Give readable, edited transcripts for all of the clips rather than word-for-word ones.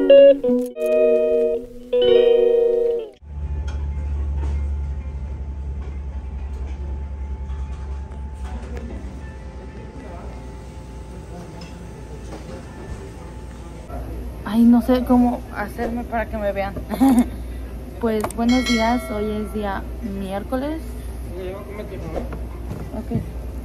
Ay, no sé cómo hacerme para que me vean. Pues buenos días, hoy es día miércoles. Ok.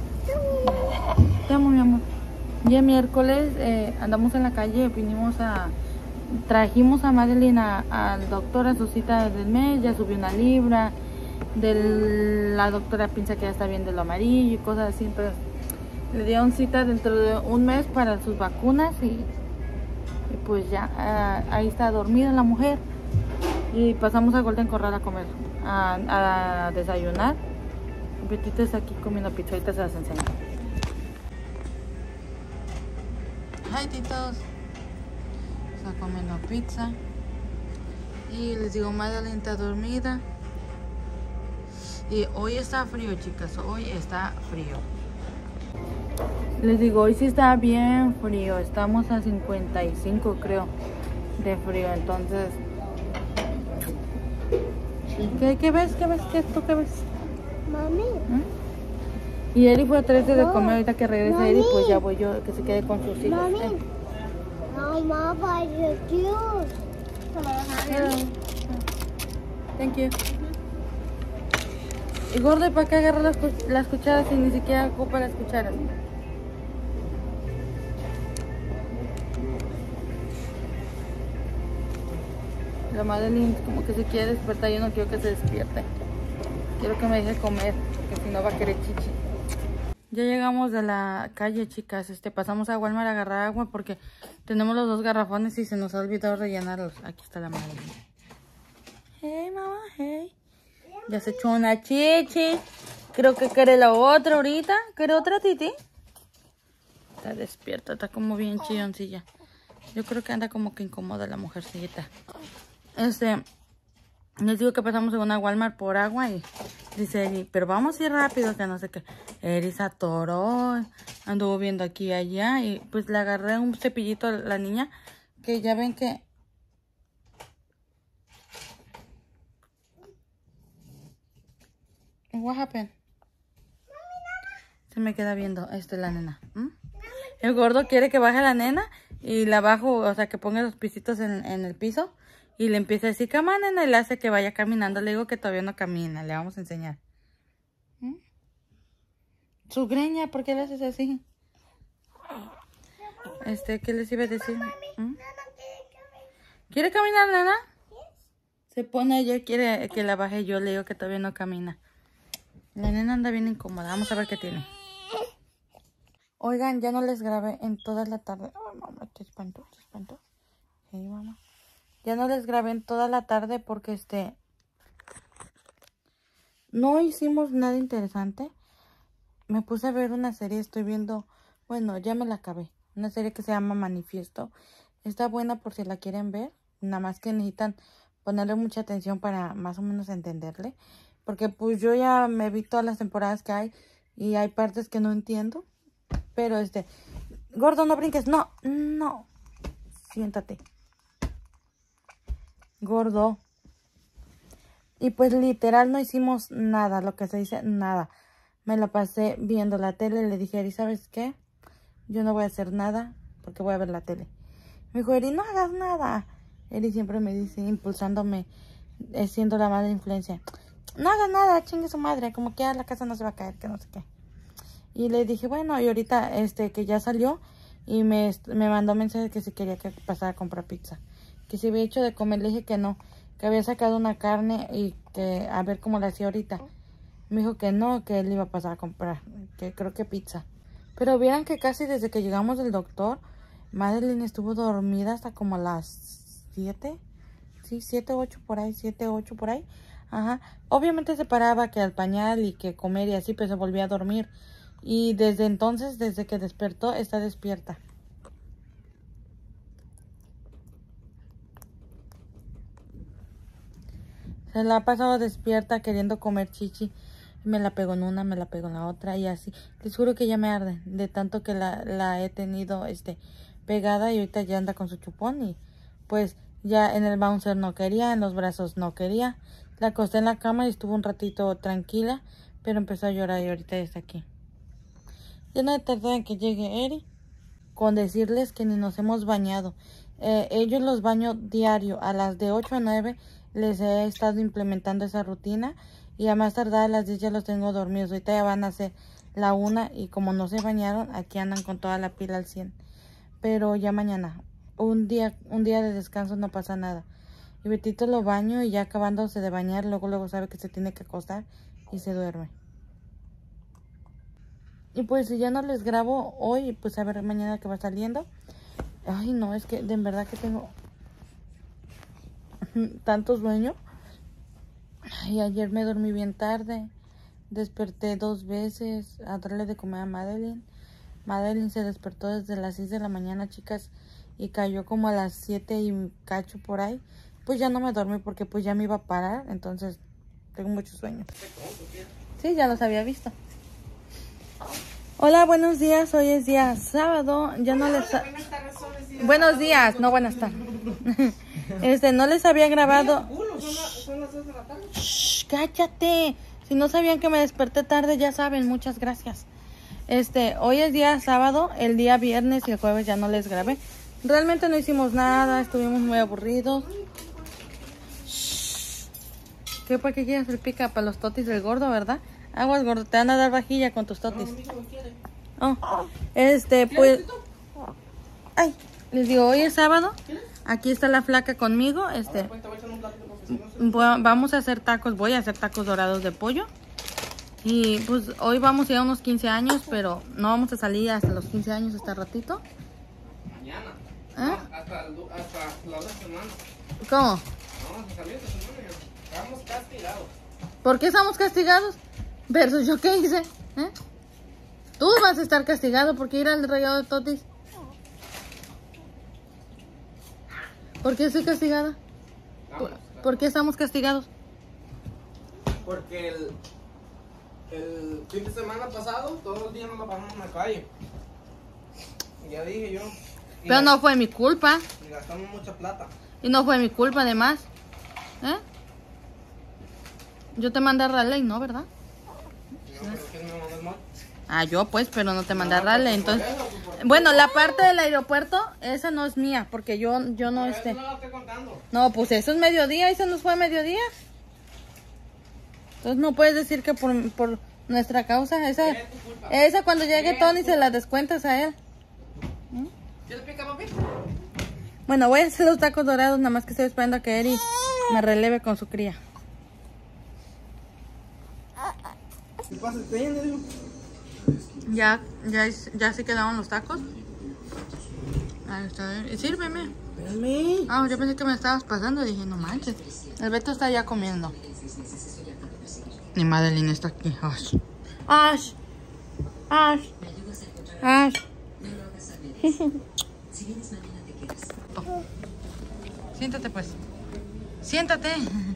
Te amo, mi amor. Día miércoles, andamos en la calle, trajimos a Madeline al doctor a su cita del mes, ya subió 1 libra, la doctora piensa que ya está bien de lo amarillo y cosas así, entonces le dieron cita dentro de un mes para sus vacunas y pues ya, ahí está dormida la mujer y pasamos a Golden Corral a comer, a desayunar. Betito está aquí comiendo pizza, ahorita se las enseño. Hi, titos. Está comiendo pizza. Y les digo, Madeline está dormida. Y hoy está frío, chicas. Hoy está frío. Les digo, hoy sí está bien frío. Estamos a 55, creo, de frío. Entonces, ¿qué ves? ¿Qué ves? ¿Qué ves? Mami. Y Eri fue a traerse de comer. Ahorita que regrese Eri, pues ya voy yo, que se quede con sus hijos. Mami. Mamá, buy the juice. Thank you. Y gordo, ¿y para qué agarra las cucharas y ni siquiera ocupa las cucharas? La Madeline como que se quiere despertar, yo no quiero que se despierte. Quiero que me deje comer, porque si no va a querer chichi. Ya llegamos de la calle, chicas. Pasamos a Walmart a agarrar agua porque tenemos los 2 garrafones y se nos ha olvidado rellenarlos. Aquí está la Madeline. Hey, mamá, hey. Ya se echó una chichi. Creo que quiere la otra ahorita. ¿Quiere otra, Titi? Está despierta, está como bien chilloncilla. Yo creo que anda como que incomoda la mujercita. Les digo que pasamos en una Walmart por agua y dice Eri, pero vamos a ir rápido, que no sé qué. Eri se atoró, anduvo viendo aquí y allá y pues le agarré un cepillito a la niña, que ya ven que... What happened? Se me queda viendo, la nena. El gordo quiere que baje la nena y la bajo, o sea, que ponga los pisitos en el piso. Y le empieza a decir, cama, nena, y le hace que vaya caminando. Le digo que todavía no camina, le vamos a enseñar. Su greña, ¿por qué le haces así? ¿Qué les iba a decir? ¿Quiere caminar, nena? Se pone, ella quiere que la baje, yo le digo que todavía no camina. La nena anda bien incómoda, vamos a ver qué tiene. Oigan, ya no les grabé en toda la tarde. Ay, mamá, te espantó. Sí, mamá. Ya no les grabé en toda la tarde porque no hicimos nada interesante. Me puse a ver una serie, estoy viendo, bueno, ya me la acabé. Una serie que se llama Manifiesto. Está buena por si la quieren ver. Nada más que necesitan ponerle mucha atención para más o menos entenderle. Porque pues yo ya me vi todas las temporadas que hay y hay partes que no entiendo. Pero gordo, no brinques, no. Siéntate. Gordo. Y pues literal no hicimos nada, lo que se dice, nada. Me la pasé viendo la tele y le dije, Eri, ¿sabes qué? Yo no voy a hacer nada porque voy a ver la tele. Me dijo, Eri, no hagas nada. Eri siempre me dice, impulsándome, siendo la mala influencia. No hagas nada, chingue su madre, como que ya la casa no se va a caer, que no sé qué. Y le dije, bueno, y ahorita que ya salió y me mandó mensaje que si quería que pasara a comprar pizza. Que si había hecho de comer, le dije que no, que había sacado una carne y que a ver cómo la hacía ahorita. Me dijo que no, que él iba a pasar a comprar, que creo que pizza. Pero vieran que casi desde que llegamos del doctor, Madeline estuvo dormida hasta como las 7. Sí, 7, 8 por ahí, 7, 8 por ahí. Ajá. Obviamente se paraba que al pañal y que comer y así, pero se volvía a dormir. Y desde entonces, desde que despertó, está despierta. Se la ha pasado despierta queriendo comer chichi. Me la pego en una, me la pego en la otra y así. Les juro que ya me arde de tanto que la he tenido pegada y ahorita ya anda con su chupón y pues ya en el bouncer no quería, en los brazos no quería. La acosté en la cama y estuvo un ratito tranquila, pero empezó a llorar y ahorita ya está aquí. Ya no he tardado en que llegue Eri, con decirles que ni nos hemos bañado. Ellos los baño diario, a las de 8 a 9 les he estado implementando esa rutina y a más tardar a las 10 ya los tengo dormidos. Ahorita ya van a ser la 1 y como no se bañaron, aquí andan con toda la pila al 100. Pero ya mañana, un día de descanso, no pasa nada. Y Betito lo baño y ya acabándose de bañar, luego sabe que se tiene que acostar y se duerme. Y pues si ya no les grabo hoy, pues a ver mañana que va saliendo. Ay no, es que de verdad que tengo tanto sueño. Ay, ayer me dormí bien tarde. Desperté 2 veces a darle de comer a Madeline. Madeline se despertó desde las 6 de la mañana, chicas, y cayó como a las 7 y cacho por ahí. Pues ya no me dormí porque pues ya me iba a parar, entonces tengo mucho sueño. Sí, ya los había visto. Hola, buenos días, hoy es día sábado. Ya no les... Buenos días, no buenas tardes. No les había grabado... Son las 2 de la tarde. Shh, cállate. Si no sabían que me desperté tarde, ya saben, muchas gracias. Hoy es día sábado, el día viernes y el jueves ya no les grabé. Realmente no hicimos nada, estuvimos muy aburridos. Shh. ¿Qué para qué quieres el pica? Para los totis del gordo, ¿verdad? Aguas, gordo, te van a dar vajilla con tus totis. Oh, pues... Ay, les digo, hoy es sábado. Aquí está la flaca conmigo. Vamos a hacer tacos, voy a hacer tacos dorados de pollo. Y pues hoy vamos a ir a unos 15 años, pero no vamos a salir hasta los 15 años, hasta ratito. Mañana. ¿Eh? Hasta la otra semana. ¿Cómo? Vamos a salir esta semana. Estamos castigados. ¿Por qué estamos castigados? Versus yo, ¿qué hice? ¿Eh? Tú vas a estar castigado porque ir al regalo de totis. ¿Por qué estoy castigada? ¿Por qué estamos castigados? Porque el fin de semana pasado, todos los días nos la pasamos en la calle. Y ya dije yo. Pero no fue mi culpa. Y gastamos mucha plata. Y no fue mi culpa, además. ¿Eh? Yo te mandé a Raleigh, ¿no? ¿Verdad? No, pero ¿quién me mandó el mal? Ah, yo pues, pero no te mandé a Raleigh, entonces... Bueno, la parte del aeropuerto, esa no es mía, porque yo no No la estoy contando. No, pues eso es mediodía, eso nos fue mediodía. Entonces no puedes decir que por nuestra causa, esa cuando llegue Tony se la descuentas a él. ¿Qué le pica, papi? Bueno, voy a hacer los tacos dorados, nada más que estoy esperando a que Eri me releve con su cría. ¿Qué pasa? ¿Te llena, digo? Ya se quedaron los tacos. Ahí está. Sírveme. Espérame. Ah, yo pensé que me estabas pasando. Dije, no manches. El Beto está ya comiendo. Y Madeline está aquí. Ash. Ash. Ash. Ash. Oh. Siéntate pues. Siéntate.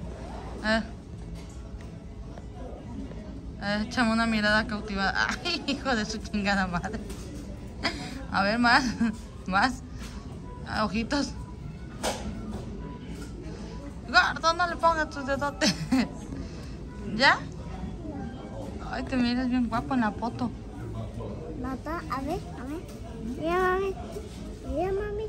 Échame una mirada cautivada. Ay, hijo de su chingada madre. A ver, más. Más. Ojitos. Gordo, no le pongas tus dedotes. ¿Ya? Ay, te miras bien guapo en la foto. Papá, a ver. Mira, mami. Mira, mami.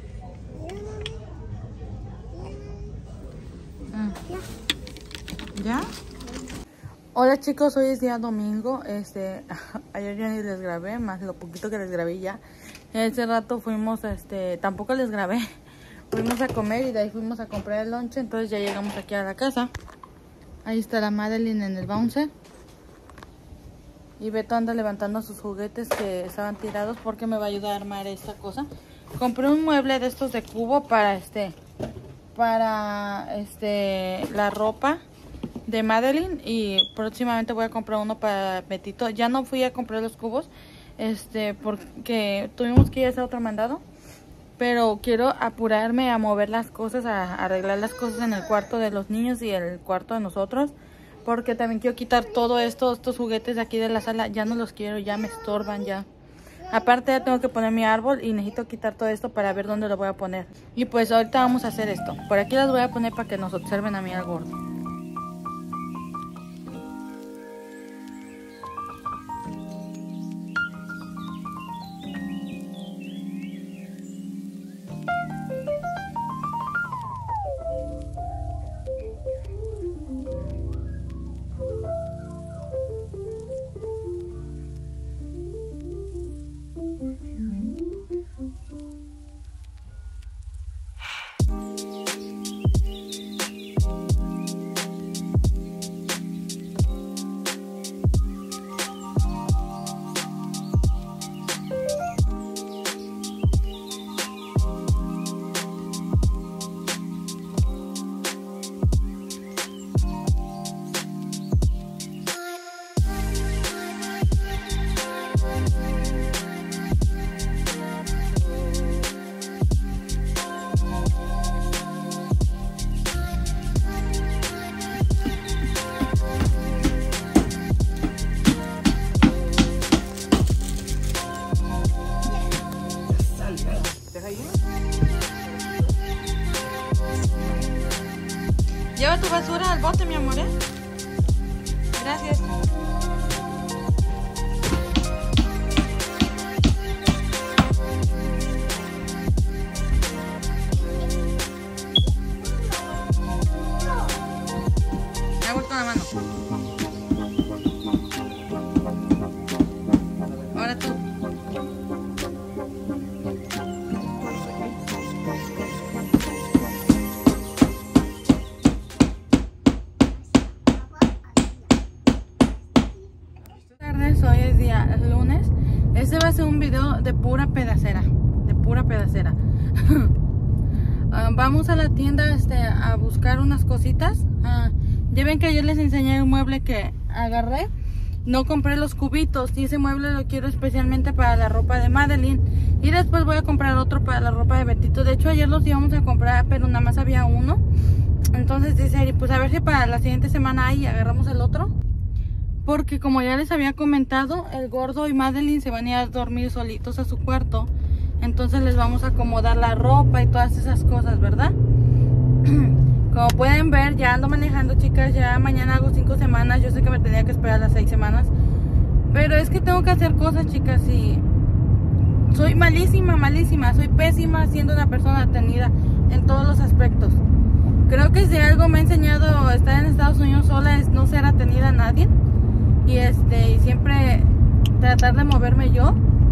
¿Ya? Hola chicos, hoy es día domingo. Ayer ya ni les grabé, más lo poquito que les grabé ya. Ese rato fuimos, tampoco les grabé. Fuimos a comer y de ahí fuimos a comprar el lonche. Entonces ya llegamos aquí a la casa. Ahí está la Madeline en el bouncer. Y Beto anda levantando sus juguetes que estaban tirados porque me va a ayudar a armar esta cosa. Compré un mueble de estos de cubo para la ropa de Madeline y próximamente voy a comprar uno para Betito. Ya no fui a comprar los cubos porque tuvimos que ir a hacer otro mandado, pero quiero apurarme a mover las cosas, a arreglar las cosas en el cuarto de los niños y el cuarto de nosotros, porque también quiero quitar todo estos juguetes de aquí de la sala. Ya no los quiero, ya me estorban, ya Aparte ya tengo que poner mi árbol y necesito quitar todo esto para ver dónde lo voy a poner. Y pues ahorita vamos a hacer esto. Por aquí las voy a poner para que nos observen a mí al gordo. Lleva tu basura al bote, mi amor, ¿eh? Gracias. Agua con la mano. Ahora tú. Hoy es día lunes. Este va a ser un video de pura pedacera. Vamos a la tienda a buscar unas cositas. Ya ven que ayer les enseñé un mueble que agarré. No compré los cubitos y ese mueble lo quiero especialmente para la ropa de Madeline. Y después voy a comprar otro para la ropa de Betito. De hecho ayer los íbamos a comprar, pero nada más había uno. Entonces dice, pues a ver si para la siguiente semana ahí agarramos el otro. Porque como ya les había comentado, el gordo y Madeline se van a ir a dormir solitos a su cuarto. Entonces les vamos a acomodar la ropa y todas esas cosas, ¿verdad? Como pueden ver, ya ando manejando, chicas. Ya mañana hago 5 semanas. Yo sé que me tenía que esperar las 6 semanas. Pero es que tengo que hacer cosas, chicas. Y soy malísima. Soy pésima siendo una persona atendida en todos los aspectos. Creo que si algo me ha enseñado estar en Estados Unidos sola es no ser atendida a nadie. Y siempre tratar de moverme yo.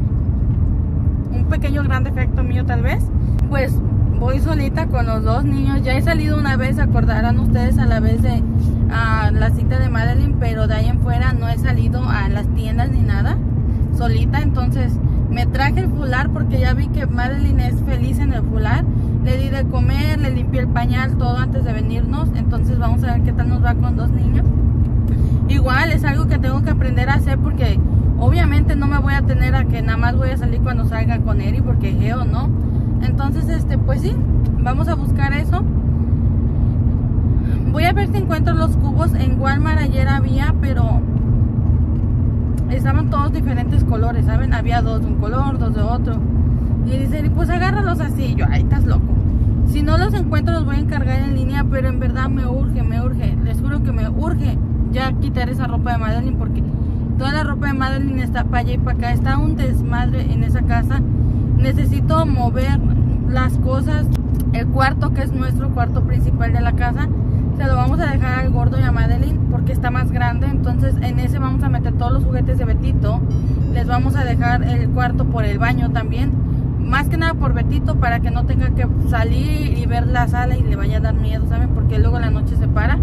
Un pequeño gran defecto mío tal vez. Pues voy solita con los dos niños. Ya he salido una vez, acordarán ustedes, a la vez de la cita de Madeline. Pero de ahí en fuera no he salido a las tiendas ni nada. Solita, entonces me traje el fular porque ya vi que Madeline es feliz en el fular. Le di de comer, le limpié el pañal, todo antes de venirnos. Entonces vamos a ver qué tal nos va con 2 niños. Igual es algo que tengo que aprender a hacer porque obviamente no me voy a tener a que nada más voy a salir cuando salga con Eri porque geo, ¿no? Entonces, pues sí, vamos a buscar eso. Voy a ver si encuentro los cubos. En Walmart ayer había, pero estaban todos diferentes colores, ¿saben? Había 2 de un color, 2 de otro. Y dicen, pues agárralos así. Yo, ay, estás loco. Si no los encuentro los voy a encargar en línea, pero en verdad me urge. Les juro que me urge ya quitar esa ropa de Madeline porque toda la ropa de Madeline está para allá y para acá. Está un desmadre en esa casa. Necesito mover las cosas. El cuarto, que es nuestro cuarto principal de la casa, se lo vamos a dejar al gordo y a Madeline porque está más grande. Entonces en ese vamos a meter todos los juguetes de Betito. Les vamos a dejar el cuarto por el baño también. Más que nada por Betito, para que no tenga que salir y ver la sala y le vaya a dar miedo, ¿saben? Porque luego la noche se para.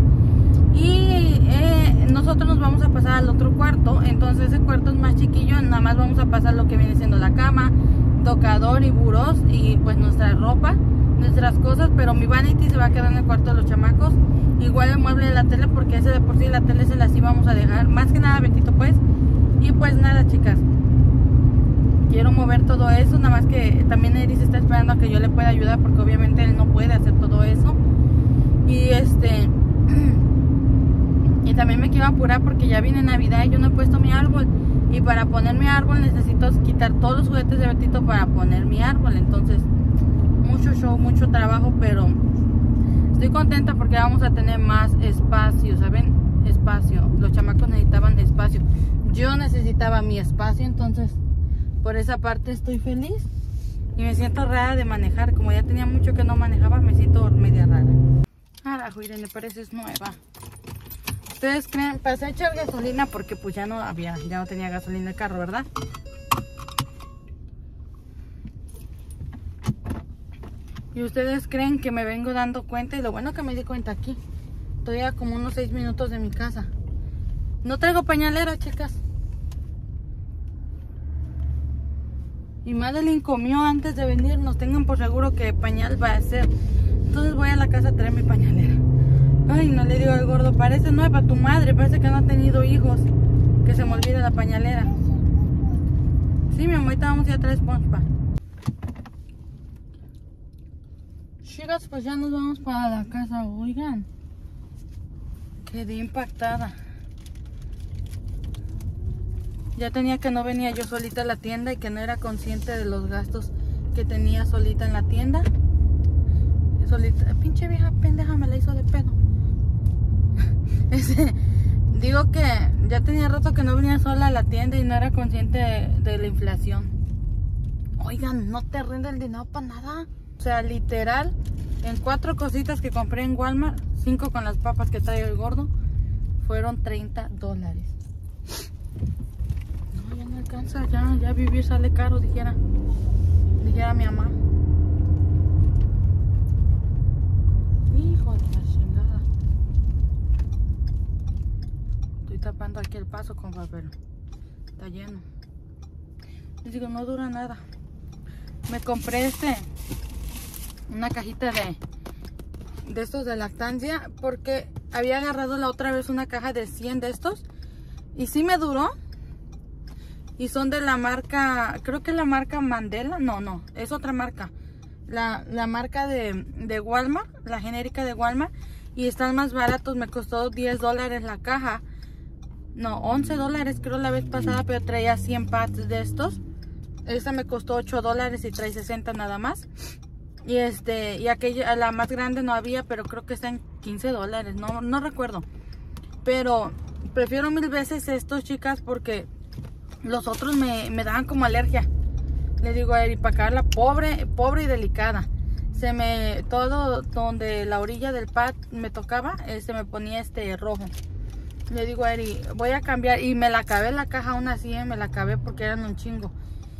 Y nosotros nos vamos a pasar al otro cuarto. Entonces ese cuarto es más chiquillo. Nada más vamos a pasar lo que viene siendo la cama, tocador y burós y pues nuestra ropa, nuestras cosas. Pero mi vanity se va a quedar en el cuarto de los chamacos. Igual el mueble de la tele, porque ese de por sí la tele se las íbamos a dejar. Más que nada Betito pues. Y pues nada, chicas, quiero mover todo eso. Nada más que también Eri se está esperando a que yo le pueda ayudar porque obviamente él no puede hacer todo eso. Y y también me quiero apurar porque ya viene Navidad y yo no he puesto mi árbol. Y para poner mi árbol necesito quitar todos los juguetes de Betito para poner mi árbol. Entonces, mucho show, mucho trabajo, pero estoy contenta porque vamos a tener más espacio, ¿saben? Espacio. Los chamacos necesitaban espacio. Yo necesitaba mi espacio, entonces por esa parte estoy feliz. Y me siento rara de manejar. Como ya tenía mucho que no manejaba, me siento media rara. Carajo, Irene, parece es nueva. Ustedes creen, pasé a echar gasolina porque pues ya no tenía gasolina el carro, ¿verdad? Y ustedes creen que me vengo dando cuenta, y lo bueno que me di cuenta aquí. Estoy a como unos 6 minutos de mi casa. No traigo pañalera, chicas. Y Madeline comió antes de venirnos. Tengan por seguro que pañal va a ser. Entonces voy a la casa a traer mi pañalera. Ay, no le digo al gordo, parece nueva tu madre, parece que no ha tenido hijos. Que se me olvide la pañalera. Sí, mi amor, ahorita vamos a ir a traer SpongeBob. Chicas, pues ya nos vamos para la casa. Oigan, quedé impactada. Ya tenía que no venía yo solita a la tienda y que no era consciente de los gastos que tenía solita en la tienda. Solita, pinche vieja pendeja me la hizo de pedo. Digo que ya tenía rato que no venía sola a la tienda y no era consciente de la inflación. Oigan, no te rinde el dinero para nada. O sea, literal, en 4 cositas que compré en Walmart, 5 con las papas que trae el gordo, fueron $30. No, ya no alcanza, ya vivir sale caro, dijera mi mamá. Hijo de la chingada. Estoy tapando aquí el paso con papel. Está lleno. Les digo, no dura nada. Me compré una cajita de estos de lactancia porque había agarrado la otra vez una caja de 100 de estos y sí me duró. Y son de la marca, creo que la marca Mandela, no, es otra marca. La marca de Walmart, la genérica de Walmart, y están más baratos. Me costó $10 la caja. No, $11 creo la vez pasada, pero traía 100 pads de estos. Esta me costó $8 y trae 60 nada más. Y aquella, la más grande no había, pero creo que está en $15, no recuerdo. Pero prefiero 1000 veces estos, chicas, porque los otros me daban como alergia. Le digo a Eri, para acabarla pobre y delicada. Todo donde la orilla del pad me tocaba, se me ponía rojo. Le digo a Eri, voy a cambiar. Y me la acabé la caja aún así, me la acabé porque eran un chingo.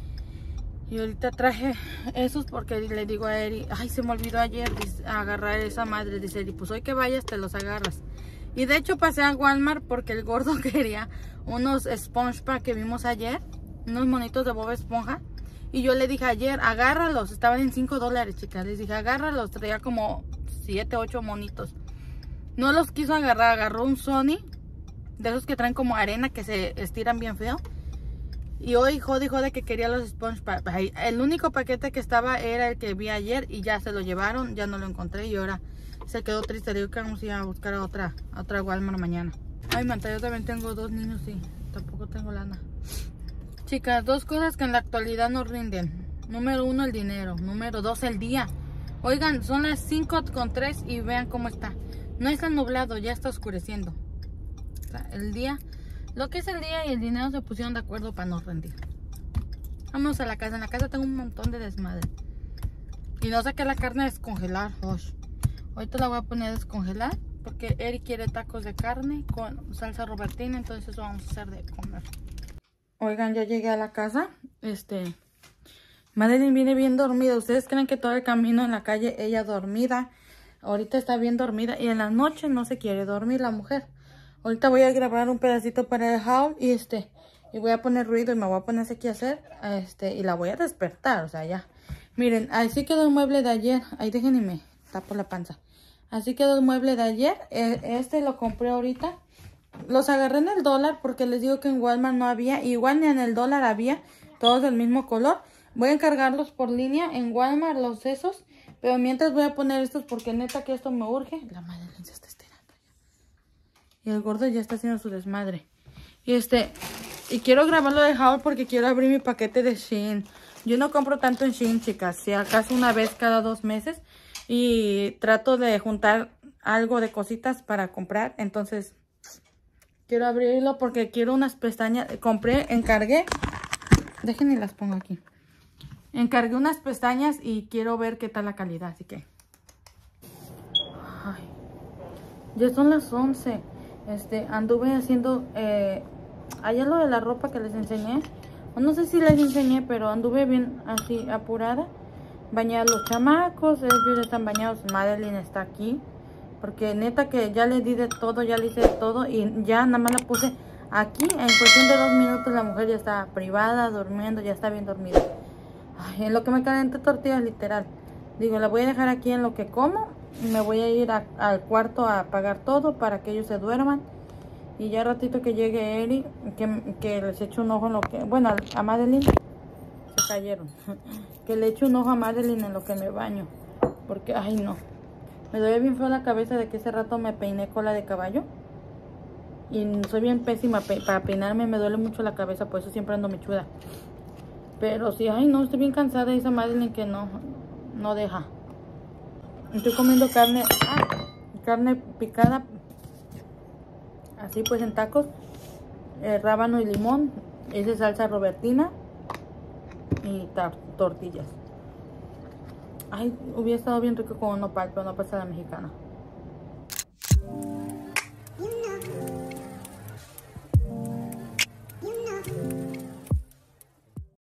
Y ahorita traje esos porque le digo a Eri, ay, se me olvidó ayer agarrar esa madre. Dice Eri, pues hoy que vayas te los agarras. Y de hecho pasé a Walmart porque el gordo quería unos SpongeBob que vimos ayer. Unos monitos de Bob Esponja. Y yo le dije ayer, agárralos. Estaban en $5, chicas. Les dije, agárralos. Traía como 7, 8 monitos. No los quiso agarrar. Agarró un Sony. De esos que traen como arena, que se estiran bien feo. Y hoy jode que quería los SpongeBob. El único paquete que estaba era el que vi ayer. Y ya se lo llevaron. Ya no lo encontré. Y ahora se quedó triste. Le digo que vamos a ir a buscar a otra Walmart mañana. Ay, manta, yo también tengo 2 niños y tampoco tengo lana. Chicas, 2 cosas que en la actualidad nos rinden. Número 1, el dinero. Número 2, el día. Oigan, son las 5:03 y vean cómo está. No está nublado, ya está oscureciendo. O sea, el día, lo que es el día y el dinero se pusieron de acuerdo para no rendir. Vamos a la casa. En la casa tengo un montón de desmadre. Y no saqué la carne a descongelar. Ahorita la voy a poner a descongelar porque Eri quiere tacos de carne con salsa robertina. Entonces eso vamos a hacer de comer. Oigan, ya llegué a la casa. Madeline viene bien dormida. ¿Ustedes creen que todo el camino en la calle ella dormida? Ahorita está bien dormida. Y en la noche no se quiere dormir la mujer. Ahorita voy a grabar un pedacito para el haul. Y voy a poner ruido y me voy a poner aquí a hacer. Y la voy a despertar. O sea, ya. Miren, así quedó el mueble de ayer. Ahí déjenme. Tapo la panza. Así quedó el mueble de ayer. Lo compré ahorita. Los agarré en el dólar porque les digo que en Walmart no había. Igual ni en el dólar había. Todos del mismo color. Voy a encargarlos por línea en Walmart, los esos. Pero mientras voy a poner estos porque neta que esto me urge. La madre se está estirando ya. Y el gordo ya está haciendo su desmadre. Y Y quiero grabarlo de haul porque quiero abrir mi paquete de Shein. Yo no compro tanto en Shein, chicas. Si acaso una vez cada 2 meses. Y trato de juntar algo de cositas para comprar. Entonces, quiero abrirlo porque quiero unas pestañas. Encargué. Déjenme las pongo aquí. Encargué unas pestañas y quiero ver qué tal la calidad. Así que... Ay, ya son las 11. Anduve haciendo... Ayer lo de la ropa que les enseñé. No sé si les enseñé, pero anduve bien así apurada. Bañé a los chamacos, ellos ya están bañados. Madeline está aquí. Porque neta que ya le di de todo, ya le hice de todo. Y ya nada más la puse aquí. En cuestión de 2 minutos la mujer ya está privada, durmiendo, ya está bien dormida. Ay, en lo que me calenté tortillas, literal. Digo, la voy a dejar aquí en lo que como. Y me voy a ir al cuarto a apagar todo para que ellos se duerman. Y ya ratito que llegue Eri, que les echo un ojo en lo que... Bueno, a Madeline se cayeron. Que le echo un ojo a Madeline en lo que me baño. Porque, ay no. Me duele bien feo la cabeza de que ese rato me peiné cola de caballo. Y soy bien pésima para peinarme, me duele mucho la cabeza, por eso siempre ando mechuda. Pero sí, ay no, estoy bien cansada de esa Madeline que no deja. Estoy comiendo carne picada. Así pues en tacos, rábano y limón, esa salsa robertina y tortillas. Ay, hubiera estado bien rico con un nopal, pero no pasa la mexicana.